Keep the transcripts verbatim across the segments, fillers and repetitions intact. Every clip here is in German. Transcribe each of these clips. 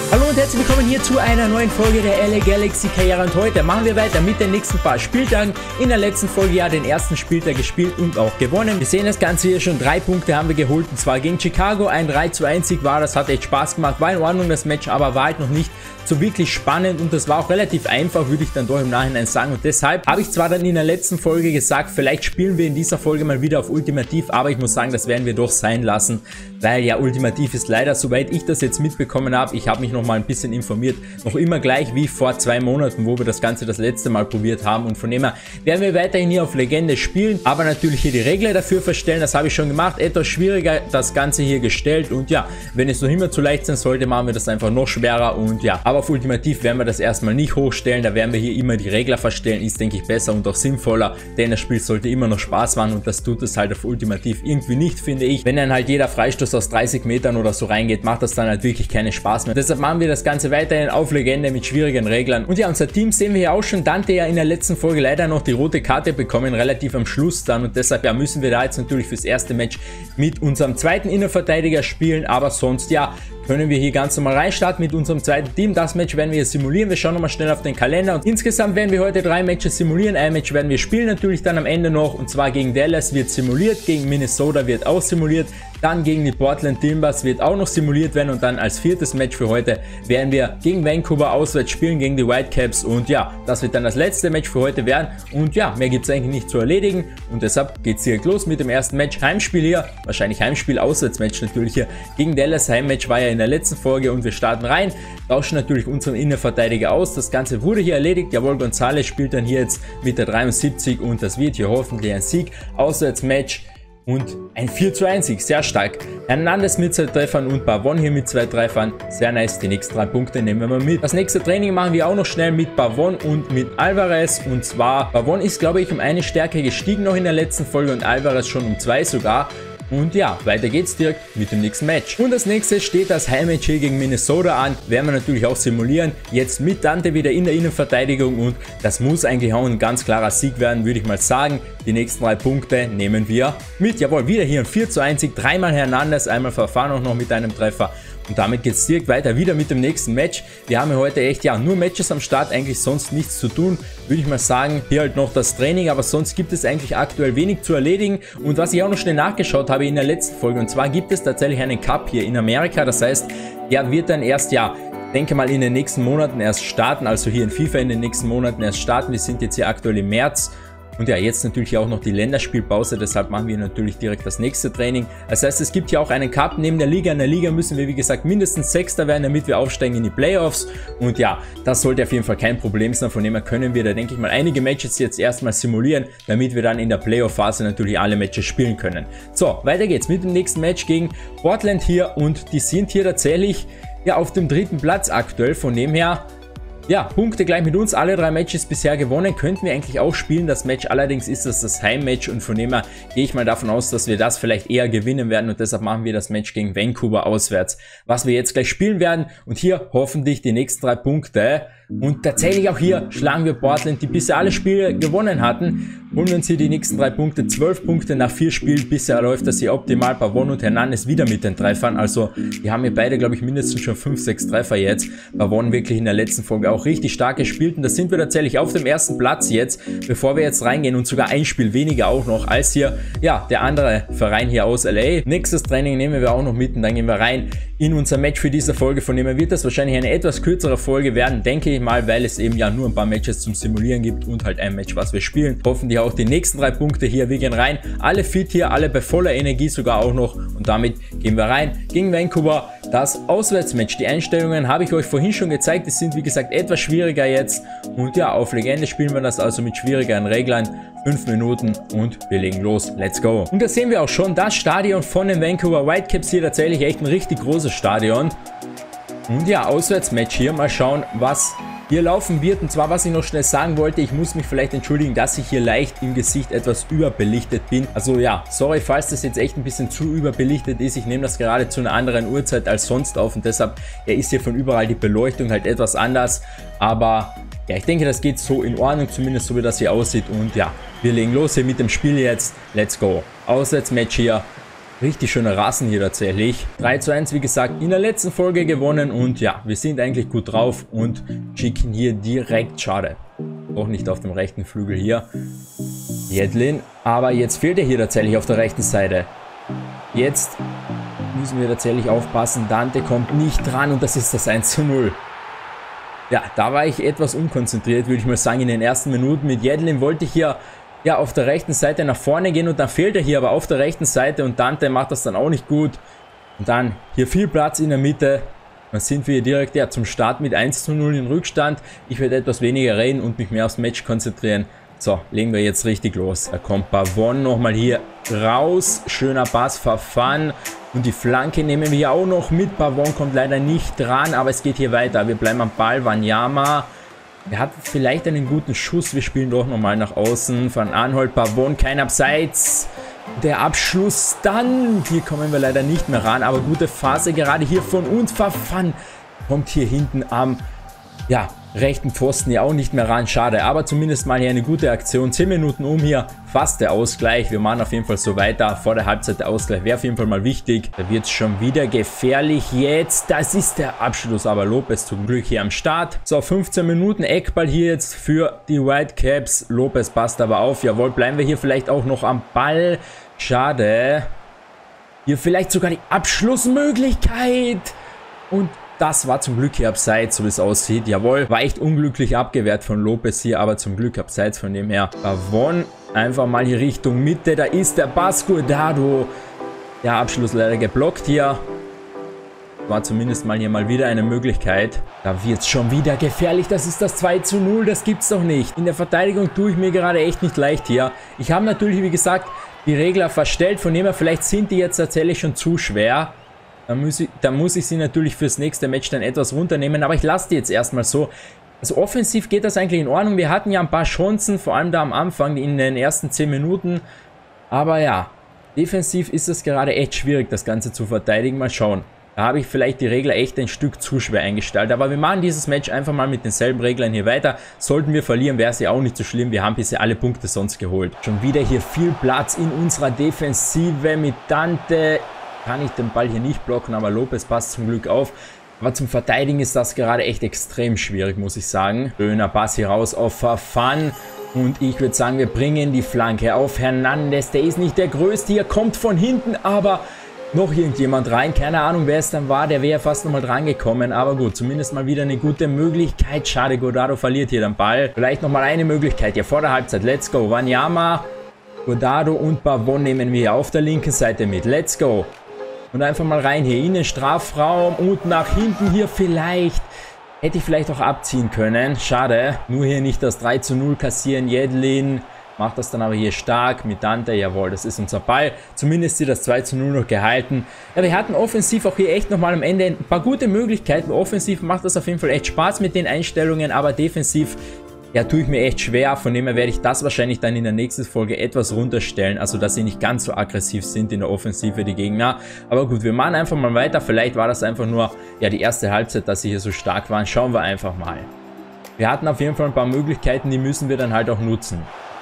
Hallo und herzlich willkommen hier zu einer neuen Folge der L A Galaxy Karriere und heute machen wir weiter mit den nächsten paar Spieltagen. In der letzten Folge ja den ersten Spieltag gespielt und auch gewonnen. Wir sehen das Ganze hier schon, drei Punkte haben wir geholt und zwar gegen Chicago, ein drei zu eins Sieg war, das hat echt Spaß gemacht, war in Ordnung das Match, aber war halt noch nicht so wirklich spannend und das war auch relativ einfach, würde ich dann doch im Nachhinein sagen und deshalb habe ich zwar dann in der letzten Folge gesagt, vielleicht spielen wir in dieser Folge mal wieder auf Ultimativ, aber ich muss sagen, das werden wir doch sein lassen, weil ja Ultimativ ist leider, soweit ich das jetzt mitbekommen habe, ich habe mich noch mal ein bisschen informiert, noch immer gleich wie vor zwei Monaten, wo wir das Ganze das letzte Mal probiert haben und von dem her werden wir weiterhin hier auf Legende spielen, aber natürlich hier die Regler dafür verstellen, das habe ich schon gemacht, etwas schwieriger das Ganze hier gestellt und ja, wenn es noch immer zu leicht sein sollte, machen wir das einfach noch schwerer und ja, aber auf Ultimativ werden wir das erstmal nicht hochstellen, da werden wir hier immer die Regler verstellen, ist denke ich besser und auch sinnvoller, denn das Spiel sollte immer noch Spaß machen und das tut es halt auf Ultimativ irgendwie nicht, finde ich. Wenn dann halt jeder Freistoß aus dreißig Metern oder so reingeht, macht das dann halt wirklich keinen Spaß mehr. Deshalb machen wir das Ganze weiterhin auf Legende mit schwierigen Reglern. Und ja, unser Team sehen wir hier auch schon. Dante ja in der letzten Folge leider noch die rote Karte bekommen, relativ am Schluss dann und deshalb ja müssen wir da jetzt natürlich fürs erste Match mit unserem zweiten Innenverteidiger spielen, aber sonst ja, können wir hier ganz normal reinstarten mit unserem zweiten Team. Das Match werden wir hier simulieren. Wir schauen nochmal schnell auf den Kalender. Und insgesamt werden wir heute drei Matches simulieren. Ein Match werden wir spielen natürlich dann am Ende noch. Und zwar gegen Dallas wird simuliert, gegen Minnesota wird auch simuliert. Dann gegen die Portland Timbers wird auch noch simuliert werden. Und dann als viertes Match für heute werden wir gegen Vancouver auswärts spielen, gegen die Whitecaps. Und ja, das wird dann das letzte Match für heute werden. Und ja, mehr gibt es eigentlich nicht zu erledigen. Und deshalb geht es direkt los mit dem ersten Match. Heimspiel hier, wahrscheinlich Heimspiel, Auswärtsmatch natürlich hier gegen Dallas. Heimmatch war ja in der letzten Folge und wir starten rein, tauschen natürlich unseren Innenverteidiger aus. Das Ganze wurde hier erledigt. Jawohl, González spielt dann hier jetzt mit der dreiundsiebzig und das wird hier hoffentlich ein Sieg. Auswärtsmatch und ein vier zu eins Sieg, sehr stark. Hernandez mit zwei Treffern und Pavón hier mit zwei Treffern, sehr nice, die nächsten drei Punkte nehmen wir mal mit. Das nächste Training machen wir auch noch schnell mit Pavón und mit Alvarez und zwar, Pavón ist glaube ich um eine Stärke gestiegen noch in der letzten Folge und Alvarez schon um zwei sogar. Und ja, weiter geht's direkt mit dem nächsten Match. Und das nächste steht das Heimmatch hier gegen Minnesota an. Werden wir natürlich auch simulieren. Jetzt mit Dante wieder in der Innenverteidigung und das muss eigentlich auch ein ganz klarer Sieg werden, würde ich mal sagen. Die nächsten drei Punkte nehmen wir mit. Jawohl, wieder hier ein vier zu eins Sieg. Dreimal Hernandez, einmal Verfahren auch noch mit einem Treffer. Und damit geht es direkt weiter wieder mit dem nächsten Match. Wir haben ja heute echt ja nur Matches am Start, eigentlich sonst nichts zu tun, würde ich mal sagen. Hier halt noch das Training, aber sonst gibt es eigentlich aktuell wenig zu erledigen. Und was ich auch noch schnell nachgeschaut habe in der letzten Folge, und zwar gibt es tatsächlich einen Cup hier in Amerika. Das heißt, er wird dann erst ja, denke mal in den nächsten Monaten erst starten, also hier in FIFA in den nächsten Monaten erst starten. Wir sind jetzt hier aktuell im März. Und ja, jetzt natürlich auch noch die Länderspielpause, deshalb machen wir natürlich direkt das nächste Training. Das heißt, es gibt hier auch einen Cup neben der Liga. In der Liga müssen wir, wie gesagt, mindestens Sechster werden, damit wir aufsteigen in die Playoffs. Und ja, das sollte auf jeden Fall kein Problem sein. Von dem her können wir da, denke ich mal, einige Matches jetzt erstmal simulieren, damit wir dann in der Playoff-Phase natürlich alle Matches spielen können. So, weiter geht's mit dem nächsten Match gegen Portland hier. Und die sind hier tatsächlich ja auf dem dritten Platz aktuell. Von dem her... Ja, Punkte gleich mit uns, alle drei Matches bisher gewonnen, könnten wir eigentlich auch spielen. Das Match allerdings ist das das Heimmatch und von dem her gehe ich mal davon aus, dass wir das vielleicht eher gewinnen werden und deshalb machen wir das Match gegen Vancouver auswärts, was wir jetzt gleich spielen werden und hier hoffentlich die nächsten drei Punkte. Und tatsächlich auch hier schlagen wir Portland, die bisher alle Spiele gewonnen hatten, holen wir uns hier die nächsten drei Punkte, zwölf Punkte nach vier Spielen, bisher läuft das hier optimal, Pavón und Hernandez wieder mit den Treffern, also die haben hier beide glaube ich mindestens schon fünf, sechs Treffer jetzt, Pavón wirklich in der letzten Folge auch richtig stark gespielt und da sind wir tatsächlich auf dem ersten Platz jetzt, bevor wir jetzt reingehen und sogar ein Spiel weniger auch noch als hier, ja, der andere Verein hier aus L A. Nächstes Training nehmen wir auch noch mit und dann gehen wir rein in unser Match für diese Folge, von dem her wird das wahrscheinlich eine etwas kürzere Folge werden, denke ich mal, weil es eben ja nur ein paar Matches zum Simulieren gibt und halt ein Match, was wir spielen. Hoffentlich auch die nächsten drei Punkte hier, wir gehen rein, alle fit hier, alle bei voller Energie sogar auch noch und damit gehen wir rein gegen Vancouver, das Auswärtsmatch. Die Einstellungen habe ich euch vorhin schon gezeigt, die sind wie gesagt etwas schwieriger jetzt und ja, auf Legende spielen wir das also mit schwierigeren Reglern. fünf Minuten und wir legen los. Let's go. Und da sehen wir auch schon das Stadion von den Vancouver Whitecaps hier, tatsächlich echt ein richtig großes Stadion. Und ja, Auswärtsmatch hier. Mal schauen, was hier laufen wird. Und zwar, was ich noch schnell sagen wollte, ich muss mich vielleicht entschuldigen, dass ich hier leicht im Gesicht etwas überbelichtet bin. Also ja, sorry, falls das jetzt echt ein bisschen zu überbelichtet ist. Ich nehme das gerade zu einer anderen Uhrzeit als sonst auf und deshalb ja, ist hier von überall die Beleuchtung halt etwas anders. Aber ja, ich denke, das geht so in Ordnung, zumindest so wie das hier aussieht. Und ja, wir legen los hier mit dem Spiel jetzt. Let's go. Auswärtsmatch hier. Richtig schöner Rasen hier tatsächlich. drei zu eins, wie gesagt, in der letzten Folge gewonnen. Und ja, wir sind eigentlich gut drauf und schicken hier direkt, schade, auch nicht auf dem rechten Flügel hier, Yedlin. Aber jetzt fehlt er hier tatsächlich auf der rechten Seite. Jetzt müssen wir tatsächlich aufpassen. Dante kommt nicht dran und das ist das eins zu null. Ja, da war ich etwas unkonzentriert, würde ich mal sagen, in den ersten Minuten. Mit Yedlin wollte ich hier ja auf der rechten Seite nach vorne gehen und dann fehlt er hier aber auf der rechten Seite und Dante macht das dann auch nicht gut. Und dann hier viel Platz in der Mitte. Dann sind wir hier direkt ja zum Start mit eins zu null in Rückstand. Ich werde etwas weniger reden und mich mehr aufs Match konzentrieren. So, legen wir jetzt richtig los. Da kommt Pavon nochmal hier raus. Schöner Pass, Verfahren. Und die Flanke nehmen wir hier auch noch mit. Pavon kommt leider nicht dran, aber es geht hier weiter. Wir bleiben am Ball. Wanyama. Er hat vielleicht einen guten Schuss. Wir spielen doch nochmal nach außen. Van Aanholt, Pavon, kein Abseits. Der Abschluss dann. Hier kommen wir leider nicht mehr ran, aber gute Phase gerade hier von uns. Verfahren kommt hier hinten am, ja, rechten Pfosten ja auch nicht mehr ran. Schade, aber zumindest mal hier eine gute Aktion. zehn Minuten um hier, fast der Ausgleich. Wir machen auf jeden Fall so weiter. Vor der Halbzeit der Ausgleich wäre auf jeden Fall mal wichtig. Da wird es schon wieder gefährlich jetzt. Das ist der Abschluss, aber Lopez zum Glück hier am Start. So, fünfzehn Minuten Eckball hier jetzt für die Whitecaps. Lopez passt aber auf. Jawohl, bleiben wir hier vielleicht auch noch am Ball. Schade. Hier vielleicht sogar die Abschlussmöglichkeit. Und das war zum Glück hier abseits, so wie es aussieht. Jawohl, war echt unglücklich abgewehrt von Lopez hier, aber zum Glück abseits, von dem her. Pavon einfach mal hier Richtung Mitte. Da ist der Pass, Guardado. Der Abschluss leider geblockt hier. War zumindest mal hier mal wieder eine Möglichkeit. Da wird es schon wieder gefährlich. Das ist das zwei zu null. Das gibt's doch nicht. In der Verteidigung tue ich mir gerade echt nicht leicht hier. Ich habe natürlich, wie gesagt, die Regler verstellt. Von dem her, vielleicht sind die jetzt tatsächlich schon zu schwer. Da muss, ich, da muss ich sie natürlich fürs nächste Match dann etwas runternehmen, aber ich lasse die jetzt erstmal so. Also offensiv geht das eigentlich in Ordnung. Wir hatten ja ein paar Chancen, vor allem da am Anfang in den ersten zehn Minuten. Aber ja, defensiv ist es gerade echt schwierig, das Ganze zu verteidigen. Mal schauen. Da habe ich vielleicht die Regler echt ein Stück zu schwer eingestellt. Aber wir machen dieses Match einfach mal mit denselben Reglern hier weiter. Sollten wir verlieren, wäre es ja auch nicht so schlimm. Wir haben bisher alle Punkte sonst geholt. Schon wieder hier viel Platz in unserer Defensive mit Dante. Kann ich den Ball hier nicht blocken, aber Lopez passt zum Glück auf. Aber zum Verteidigen ist das gerade echt extrem schwierig, muss ich sagen. Schöner Pass hier raus auf Verfahren. Und ich würde sagen, wir bringen die Flanke auf Hernandez. Der ist nicht der Größte hier, kommt von hinten, aber noch irgendjemand rein. Keine Ahnung, wer es dann war. Der wäre fast nochmal dran gekommen. Aber gut, zumindest mal wieder eine gute Möglichkeit. Schade, Guardado verliert hier den Ball. Vielleicht nochmal eine Möglichkeit hier vor der Halbzeit. Let's go. Wanyama, Guardado und Pavon nehmen wir hier auf der linken Seite mit. Let's go. Und einfach mal rein hier in den Strafraum und nach hinten hier vielleicht. Hätte ich vielleicht auch abziehen können. Schade. Nur hier nicht das drei zu null kassieren. Yedlin macht das dann aber hier stark mit Dante. Jawohl, das ist unser Ball. Zumindest hier das zwei zu null noch gehalten. Ja, wir hatten offensiv auch hier echt nochmal am Ende ein paar gute Möglichkeiten. Offensiv macht das auf jeden Fall echt Spaß mit den Einstellungen. Aber defensiv, ja, tue ich mir echt schwer. Von dem her werde ich das wahrscheinlich dann in der nächsten Folge etwas runterstellen. Also, dass sie nicht ganz so aggressiv sind in der Offensive, die Gegner. Aber gut, wir machen einfach mal weiter. Vielleicht war das einfach nur, ja, die erste Halbzeit, dass sie hier so stark waren. Schauen wir einfach mal. Wir hatten auf jeden Fall ein paar Möglichkeiten, die müssen wir dann halt auch nutzen.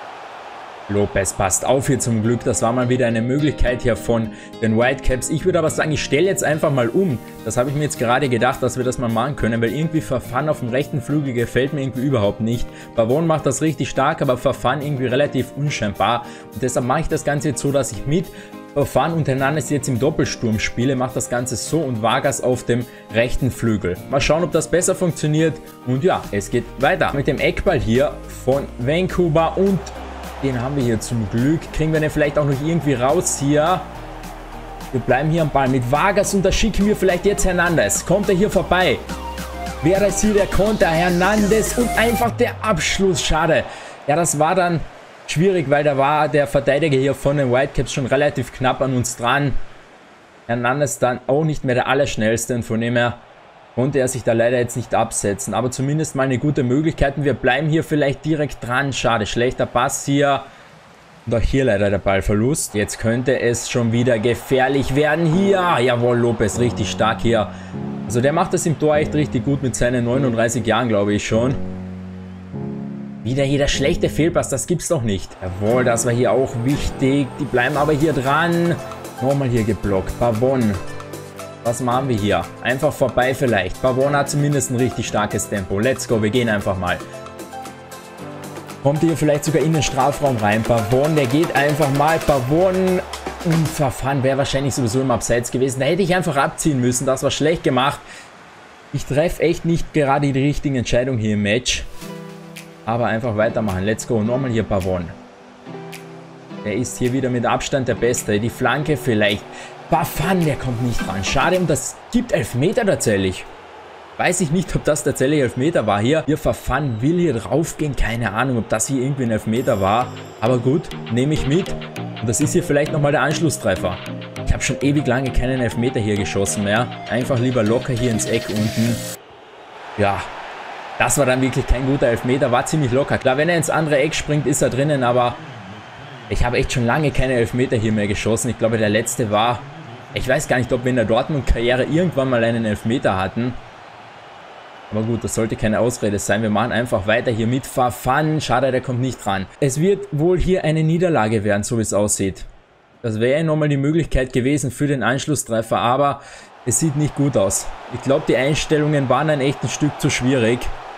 Lopez passt auf hier zum Glück. Das war mal wieder eine Möglichkeit hier von den Whitecaps. Ich würde aber sagen, ich stelle jetzt einfach mal um. Das habe ich mir jetzt gerade gedacht, dass wir das mal machen können, weil irgendwie Verfahren auf dem rechten Flügel gefällt mir irgendwie überhaupt nicht. Pavon macht das richtig stark, aber Verfahren irgendwie relativ unscheinbar. Und deshalb mache ich das Ganze jetzt so, dass ich mit Verfahren und Hernandez jetzt im Doppelsturm spiele. Mache das Ganze so und Vargas auf dem rechten Flügel. Mal schauen, ob das besser funktioniert. Und ja, es geht weiter mit dem Eckball hier von Vancouver und den haben wir hier zum Glück. Kriegen wir den vielleicht auch noch irgendwie raus hier. Wir bleiben hier am Ball mit Vargas und da schicken wir vielleicht jetzt Hernandez. Kommt er hier vorbei? Wäre das hier der Konter? Hernandez und einfach der Abschluss. Schade. Ja, das war dann schwierig, weil da war der Verteidiger hier von den Whitecaps schon relativ knapp an uns dran. Hernandez dann auch nicht mehr der Allerschnellste und von dem her konnte er sich da leider jetzt nicht absetzen. Aber zumindest mal eine gute Möglichkeit. Und wir bleiben hier vielleicht direkt dran. Schade, schlechter Pass hier. Und auch hier leider der Ballverlust. Jetzt könnte es schon wieder gefährlich werden hier. Jawohl, Lopez richtig stark hier. Also der macht das im Tor echt richtig gut mit seinen neununddreißig Jahren, glaube ich schon. Wieder hier der schlechte Fehlpass, das gibt's doch nicht. Jawohl, das war hier auch wichtig. Die bleiben aber hier dran. Nochmal hier geblockt. Pavon. Was machen wir hier? Einfach vorbei vielleicht. Pavon hat zumindest ein richtig starkes Tempo. Let's go, wir gehen einfach mal. Kommt hier vielleicht sogar in den Strafraum rein. Pavon, der geht einfach mal. Pavon und Verfahren wäre wahrscheinlich sowieso im Abseits gewesen. Da hätte ich einfach abziehen müssen. Das war schlecht gemacht. Ich treffe echt nicht gerade die richtigen Entscheidungen hier im Match. Aber einfach weitermachen. Let's go. Nochmal hier Pavon. Er ist hier wieder mit Abstand der Beste. Die Flanke vielleicht. Bafan, der kommt nicht ran. Schade, und das gibt Elfmeter tatsächlich. Weiß ich nicht, ob das tatsächlich Elfmeter war hier. Hier Verfan will hier drauf gehen. Keine Ahnung, ob das hier irgendwie ein Elfmeter war. Aber gut, nehme ich mit. Und das ist hier vielleicht nochmal der Anschlusstreffer. Ich habe schon ewig lange keinen Elfmeter hier geschossen mehr. Einfach lieber locker hier ins Eck unten. Ja, das war dann wirklich kein guter Elfmeter. War ziemlich locker. Klar, wenn er ins andere Eck springt, ist er drinnen. Aber ich habe echt schon lange keine Elfmeter hier mehr geschossen. Ich glaube, der letzte war... Ich weiß gar nicht, ob wir in der Dortmund-Karriere irgendwann mal einen Elfmeter hatten. Aber gut, das sollte keine Ausrede sein. Wir machen einfach weiter hier mit Verfahren. Schade, der kommt nicht ran. Es wird wohl hier eine Niederlage werden, so wie es aussieht. Das wäre ja nochmal die Möglichkeit gewesen für den Anschlusstreffer, aber es sieht nicht gut aus. Ich glaube, die Einstellungen waren ein echt ein Stück zu schwierig.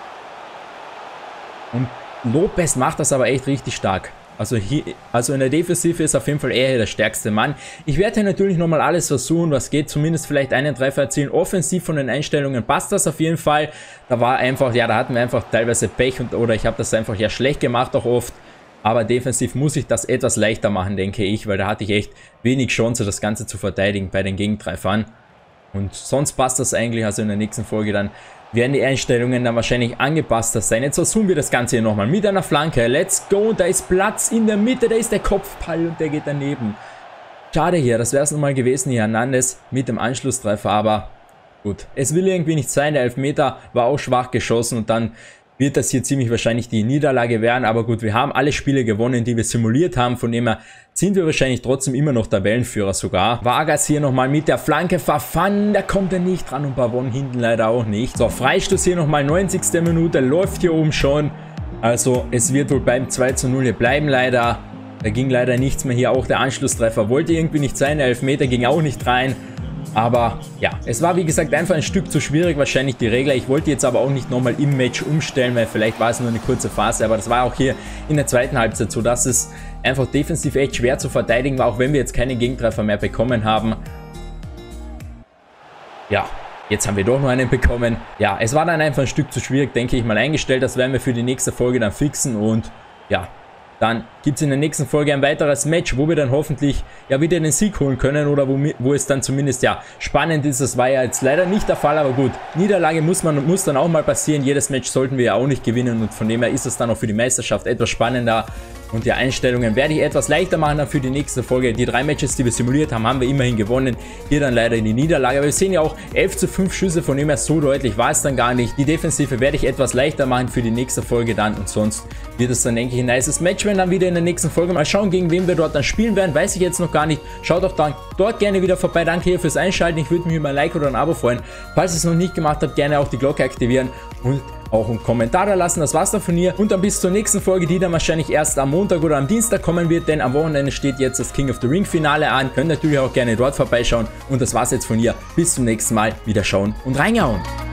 Und Lopez macht das aber echt richtig stark. Also, hier, also in der Defensive ist auf jeden Fall er der stärkste Mann. Ich werde hier natürlich nochmal alles versuchen, was geht. Zumindest vielleicht einen Treffer erzielen. Offensiv von den Einstellungen passt das auf jeden Fall. Da war einfach, ja, da hatten wir einfach teilweise Pech und, oder ich habe das einfach ja schlecht gemacht auch oft. Aber defensiv muss ich das etwas leichter machen, denke ich, weil da hatte ich echt wenig Chance, das Ganze zu verteidigen bei den Gegentreffern. Und sonst passt das eigentlich, also in der nächsten Folge dann werden die Einstellungen dann wahrscheinlich angepasster sein. Jetzt versuchen wir das Ganze hier nochmal mit einer Flanke. Let's go, da ist Platz in der Mitte, da ist der Kopfball und der geht daneben. Schade hier, das wäre es nochmal gewesen hier, Hernandez mit dem Anschlusstreffer, aber gut. Es will irgendwie nicht sein, der Elfmeter war auch schwach geschossen und dann wird das hier ziemlich wahrscheinlich die Niederlage werden. Aber gut, wir haben alle Spiele gewonnen, die wir simuliert haben, von dem her sind wir wahrscheinlich trotzdem immer noch Tabellenführer sogar. Vargas hier nochmal mit der Flanke. Verfahren, da kommt er nicht dran und Pavon hinten leider auch nicht. So, Freistoß hier nochmal, neunzigste Minute, läuft hier oben schon. Also es wird wohl beim zwei zu null hier bleiben leider. Da ging leider nichts mehr hier, auch der Anschlusstreffer wollte irgendwie nicht sein, der Elfmeter ging auch nicht rein. Aber ja, es war wie gesagt einfach ein Stück zu schwierig, wahrscheinlich die Regler. Ich wollte jetzt aber auch nicht nochmal im Match umstellen, weil vielleicht war es nur eine kurze Phase. Aber das war auch hier in der zweiten Halbzeit so, dass es einfach defensiv echt schwer zu verteidigen war, auch wenn wir jetzt keine Gegentreffer mehr bekommen haben. Ja, jetzt haben wir doch noch einen bekommen. Ja, es war dann einfach ein Stück zu schwierig, denke ich mal, eingestellt. Das werden wir für die nächste Folge dann fixen und ja, dann gibt es in der nächsten Folge ein weiteres Match, wo wir dann hoffentlich ja wieder den Sieg holen können oder wo, wo es dann zumindest ja spannend ist. Das war ja jetzt leider nicht der Fall, aber gut, Niederlage muss man muss dann auch mal passieren. Jedes Match sollten wir ja auch nicht gewinnen und von dem her ist es dann auch für die Meisterschaft etwas spannender. Und die Einstellungen werde ich etwas leichter machen dann für die nächste Folge. Die drei Matches, die wir simuliert haben, haben wir immerhin gewonnen. Hier dann leider in die Niederlage. Aber wir sehen ja auch elf zu fünf Schüsse, von dem her so deutlich war es dann gar nicht. Die Defensive werde ich etwas leichter machen für die nächste Folge dann. Und sonst wird es dann, denke ich, ein nices Match, wenn dann wieder in der nächsten Folge. Mal schauen, gegen wen wir dort dann spielen werden. Weiß ich jetzt noch gar nicht. Schaut doch dann dort gerne wieder vorbei. Danke hier fürs Einschalten. Ich würde mich über ein Like oder ein Abo freuen. Falls ihr es noch nicht gemacht habt, gerne auch die Glocke aktivieren und auch einen Kommentar da lassen. Das war's dann von mir. Und dann bis zur nächsten Folge, die dann wahrscheinlich erst am Montag oder am Dienstag kommen wird, denn am Wochenende steht jetzt das King of the Ring Finale an. Könnt natürlich auch gerne dort vorbeischauen. Und das war's jetzt von hier. Bis zum nächsten Mal. Wieder schauen und reingehauen.